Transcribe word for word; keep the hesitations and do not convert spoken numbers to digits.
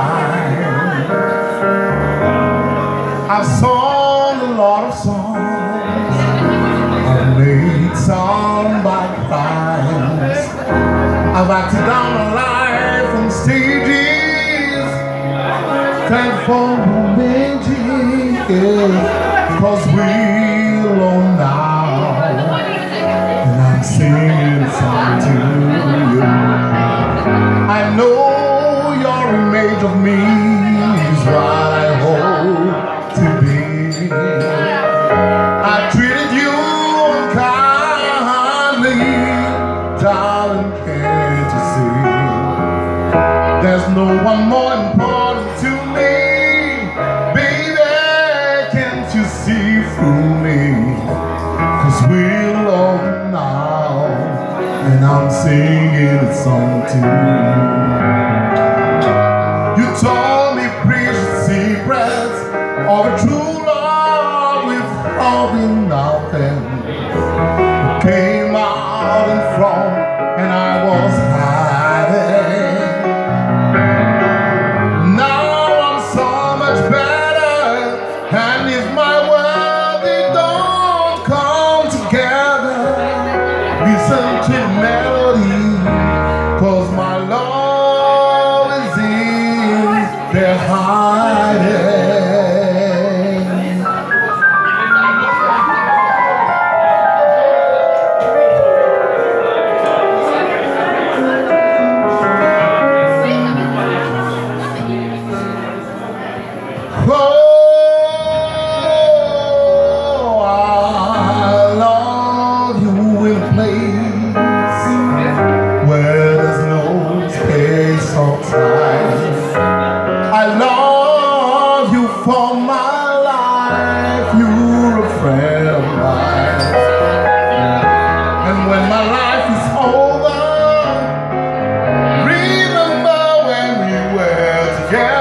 time. I've sung a lot of songs, I've made some bad crimes, I've acted down my life on stages, thank for revenging, yeah, cause we're alone now, and I'm singing a song to you. I know your image of me is what I hope to be. I treated you unkindly, darling, can't you see? There's no one more important to me, baby, can't you see through me? Cause we're alone now, and I'm singing a song to you. You told me precious secrets of a true love withholding nothing. It came out in front and I was hiding. Now I'm so much better, and if my world they don't come together, listen to melody, cause my love is in their hiding. Oh, I love you in a place where there's no space or time. I love you for my life, you're a friend of mine. And when my life is over, remember when we were together.